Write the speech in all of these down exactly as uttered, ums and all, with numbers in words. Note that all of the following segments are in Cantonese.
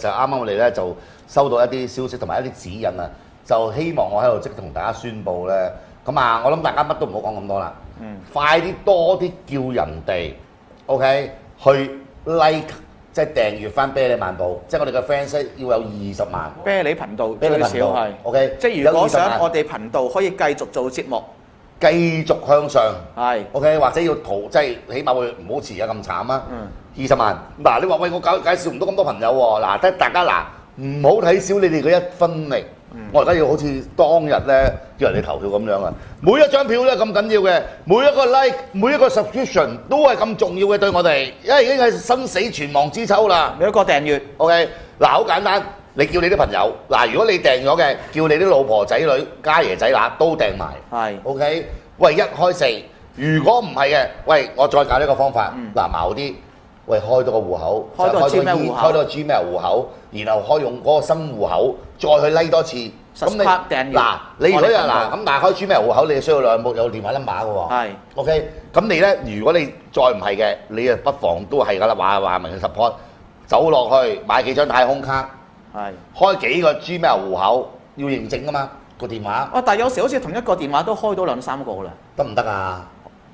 實啱啱我哋咧就收到一啲消息同埋一啲指引啊，就希望我喺度即同大家宣佈咧。咁啊，我諗大家乜都唔好講咁多啦。嗯。快啲多啲叫人哋 ，OK， 去 like 即係訂閱翻啤梨漫步，即係我哋嘅 fans 要有二十萬。 啤梨頻道最少係 OK， 即係如果想我哋頻道可以繼續做節目。 繼續向上， 係 OK， 或者要淘，即係起碼會唔好似而家咁慘啊！二十萬嗱，你話喂我搞介紹唔到咁多朋友喎，嗱得大家嗱唔好睇少你哋嗰一分力，我而家要好似當日咧叫人哋投票咁樣啊！每一張票咧咁緊要嘅，每一個 like， 每一個 subscription 都係咁重要嘅對我哋，因為已經係生死存亡之秋啦。 每一個訂閱 ，OK， 嗱好簡單。你叫你啲朋友嗱，如果你訂咗嘅，叫你啲老婆仔女、家爺仔乸都訂埋。係 ，OK。喂，一開四，如果唔係嘅，喂，我再教呢個方法。嗱、嗯，矛啲，喂，開多個戶口， 開多個 Gmail 戶口， 開多個 Gmail 戶口，然後開用嗰個新戶口，再去 like 多次。咁你嗱，你如果又嗱咁，但係開 Gmail 戶口，你需要兩部有電話 number 嘅喎。係。OK， 咁你咧，如果你再唔係嘅，你啊不妨都係㗎啦，話話明 support， 走落去買幾張太空卡。係開幾個 Gmail 戶口要認證㗎嘛個電話。啊， 但係有時好似同一個電話都開到兩三個啦， 得唔得啊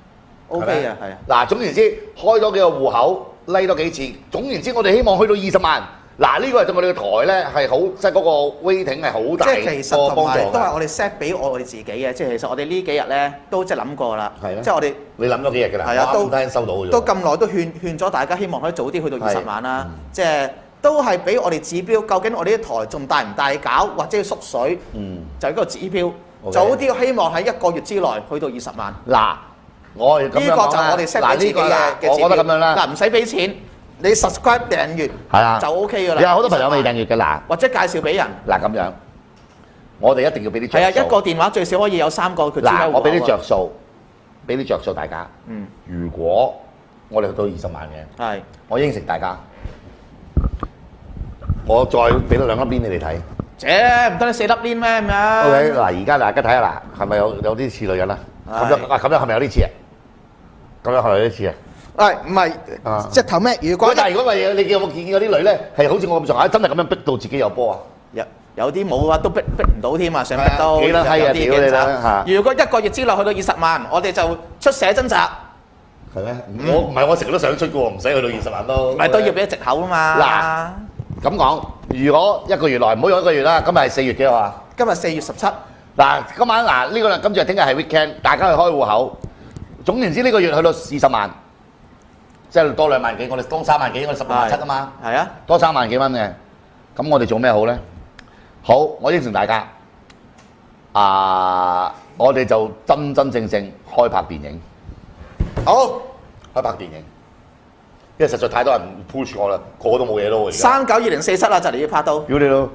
？O K 啊，係啊。 嗱，總言之，開多幾個戶口，拉多幾次。總言之，我哋希望去到二十萬。嗱，呢個係對我哋嘅台咧係好，即係嗰個 rating 係好大即係其實同埋都係我哋 set 俾我哋自己嘅，即係其實我哋呢幾日咧都即係諗過啦。係即係我哋你諗咗幾日㗎啦？ 係啊，都收到嘅。 都咁耐都勸勸咗大家，希望可以早啲去到二十萬啦。即係。都係俾我哋指標，究竟我哋啲台仲大唔大搞，或者要縮水，嗯、就係嗰個指標。Okay. 早啲希望喺一個月之內去到二十萬。嗱，我呢個就我哋 set 俾自己嘅嘅指標。我覺得咁樣啦。嗱，唔使俾錢，你 subscribe 訂閱係啊，就 O K 㗎啦。 有好多朋友未訂閱嘅嗱， 或者介紹俾人。嗱咁樣， 我哋一定要俾啲着數。 係啊，一個電話最少可以有三個佢。 嗱，我俾啲着數，俾啲着數大家。嗯。如果我哋去到二十萬嘅，係，我應承大家。我再俾多兩粒鏈你哋睇。 啫，唔得你四粒鏈咩咁樣 ？O K， 嗱，而家大家睇下嗱，係咪有有啲似女人啊？咁樣啊，咁樣係咪有啲似啊？咁樣係咪有啲似啊？ 誒，唔係，隻頭咩？如果但係如果話你見有冇見過啲女咧，係好似我咁上下，真係咁樣逼到自己有波啊？ 有有啲冇啊，都逼逼唔到添啊，想逼到。 幾撚閪啊！屌你啦！ 如果一個月之內去到二十萬，我哋就出寫真集。 係咩？我唔係我成日都想出嘅喎，唔使去到二十萬都。 唔係都要俾啲藉口啊嘛。嗱。 咁講，如果一個月內唔好用一個月啦，今日係四月幾號啊？ 今日四月十七。 嗱，今晚嗱呢個啦，今日聽日係 weekend， 大家去開戶口。總言之，呢個月去到二十萬，即係多兩萬幾，我哋多三萬幾，我哋十六萬七啊嘛。係啊，多三萬幾蚊嘅。咁我哋做咩好咧？好，我應承大家，啊，我哋就真真正正開拍電影。好，開拍電影。因為實在太多人 push 我啦，個個都冇嘢咯。 三九二零四七啦，就嚟要拍到。 屌你咯！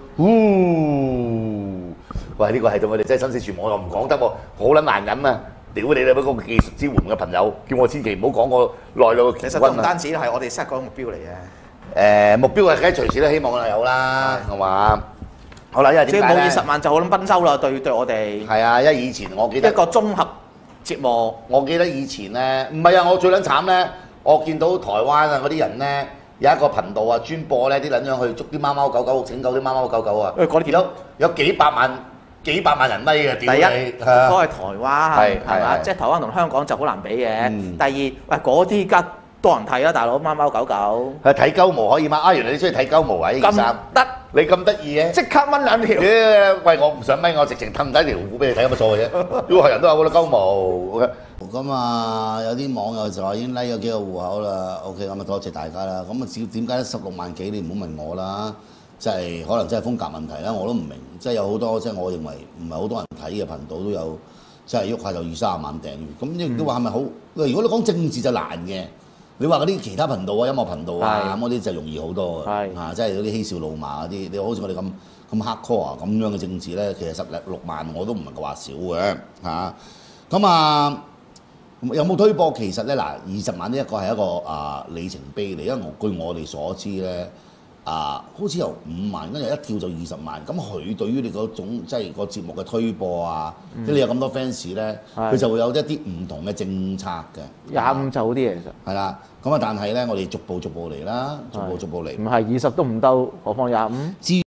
喂，呢個係對我哋真係生死存亡，我又唔講得喎，好撚難忍啊！屌你啦！嗰個技術支援嘅朋友，叫我千祈唔好講個內裏嘅其實都唔單止係我哋 set 嗰個目標嚟嘅。誒，目標係梗係隨時都希望有啦，係嘛？好啦，因為點解咧？即係冇二十萬就好撚賓州啦，對對我哋。係啊，因為以前我記得一個綜合節目，我記得以前咧，唔係啊，我最撚慘咧。我見到台灣啊嗰啲人咧，有一個頻道啊專播咧啲撚樣去捉啲貓貓狗狗，拯救啲貓貓狗狗啊！誒，見到有幾百萬幾百萬人咪嘅，屌你！第一，嗰個係台灣，係係嘛？即係台灣同香港就好難比嘅。第二，喂嗰啲而家多人睇啊，大佬貓貓狗狗。係睇鳩毛可以嗎？啊，原來你中意睇鳩毛啊！咁得你咁得意嘅？即刻掹兩條。喂，我唔想掹，我直情褪低條褲俾你睇，有乜所謂啫？如果係人都有嗰啲鳩毛。咁啊，有啲網友就話已經拉咗幾個戶口啦。OK，咁啊多謝大家啦。咁啊，點點解十六萬幾？你唔好問我啦。即係可能真係風格問題啦，我都唔明。即係有好多即係我認為唔係好多人睇嘅頻道都有，即係喐下就二三十萬訂閱。咁亦都話係咪好？如果你講政治就難嘅，你話嗰啲其他頻道啊、音樂頻道啊咁嗰啲就容易好多嘅。係啊，即係嗰啲嬉笑怒罵嗰啲，你好似我哋咁咁 hardcore 啊咁樣嘅政治咧，其實十六萬我都唔係話少嘅嚇。咁啊〜有冇推播？其實咧嗱，二十萬呢一個係一個啊里程碑嚟，因為我據我哋所知咧， 啊，好似由五萬跟住一跳就二十萬，咁佢對於你嗰種即係個節目嘅推播啊，即係你有咁多 fans 咧，佢就會有一啲唔同嘅政策嘅。 廿五就好啲嘅其實。 係啦，咁啊，但係咧，我哋逐步逐步嚟啦，逐步逐步嚟。 唔係二十都唔到，何況廿五？